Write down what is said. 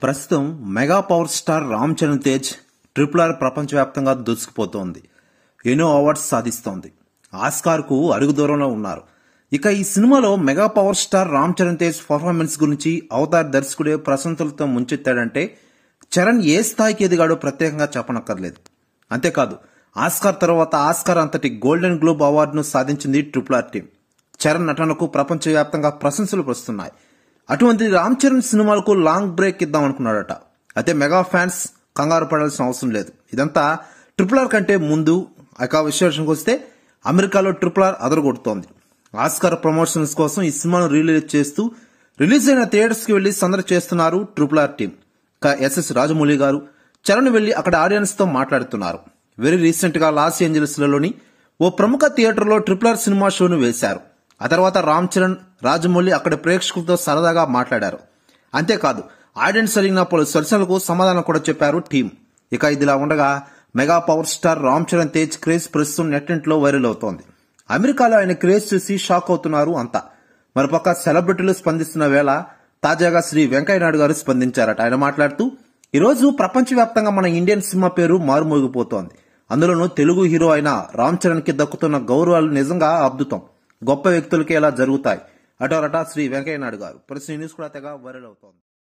ప్రస్తుతం mega power star Ram Charan Tej RRR ప్రపంచవ్యాప్తంగా దూసుకుపోతోంది. ఎన్నో అవార్డ్స్ సాధిస్తోంది. ఆస్కార్ కు అడుగు దూరంలో ఉన్నారు. ఇక ఈ సినిమాలో mega power star Ram Charan Tej performance గురించి అవతార్ దర్శకుడే ప్రశంసలతో ముంచెత్తాడంటే చరణ్ ఏ స్థాయికి ఎదిగాడో ప్రత్యేకంగా చెప్పనక్కర్లేదు. అంతేకాదు ఆస్కార్ తర్వాత ఆస్కార్ అంతటి గోల్డెన్ గ్లోబ్ అవార్డును సాధించింది RRR టీం. చరణ్ నటనకు ప్రపంచవ్యాప్తంగా ప్రశంసలు వస్తున్నాయి. అటువంటి రామ్ చరణ్ సినిమాలకు లాంగ్ బ్రేక్ ఇద్దాం అనుకున్నాడట. అయితే మెగా ఫ్యాన్స్ కంగారు పడాల్సిన అవసరం లేదు. ఇదంతా RRR కంటే ముందు. ఇక విశ్లేషణకు వస్తే అమెరికాలో RRR అదరగొడుతోంది. ఆస్కార్ ప్రమోషన్స్ కోసం ఈ సినిమాను రిలీజ్ చేస్తూ రిలీజ్ అయిన థియేటర్స్ కి వెళ్లి సందడి చేస్తున్నారు RRR టీం. ఎస్ఎస్ రాజమౌళి గారు చరణ్ వెళ్లి అక్కడ ఆడియన్స్ తో మాట్లాడుతున్నారు. వెరీ రీసెంట్ గా లాస్ ఏంజల్స్ లోని ఓ ప్రముఖ థియేటర్లో RRR సినిమా షోను వేశారు. ఆ తర్వాత రామ్ చరణ్, రాజమౌళి అక్కడ ప్రేక్షకులతో సరదాగా మాట్లాడారు. అంతేకాదు ఆడియన్స్ అడిగిన పలు ప్రశ్నలకు సమాధానం కూడా చెప్పారు టీం. ఇక ఇదిలా ఉండగా mega power star Ram Charan Tej craze ప్రస్తుతం నెట్టింట్లో వైరల్ అవుతోంది. అమెరికాలో ఆయన క్రేజ్ చూసి షాక్ అవుతున్నారు అంతా. మరోపక్క సెలబ్రిటీలు స్పందిస్తున్న వేళ తాజాగా శ్రీ వెంకయ్య నాయుడు గారు స్పందించారట. ఆయన మాట్లాడుతూ ఈ రోజు ప్రపంచవ్యాప్తంగా మన ఇండియన్ సినిమా పేరు మారుమోగిపోతోంది. అందులోనూ తెలుగు హీరో అయిన రామ్ చరణ్ కి దక్కుతున్న గౌరవాలు నిజంగా అద్భుతం. గొప్ప వ్యక్తులకే ఇలా జరుగుతాయి అటారట శ్రీ వెంకయ్య నాయుడు గారు. ప్రస్తుత న్యూస్ కూడా తెగ వైరల్ అవుతోంది.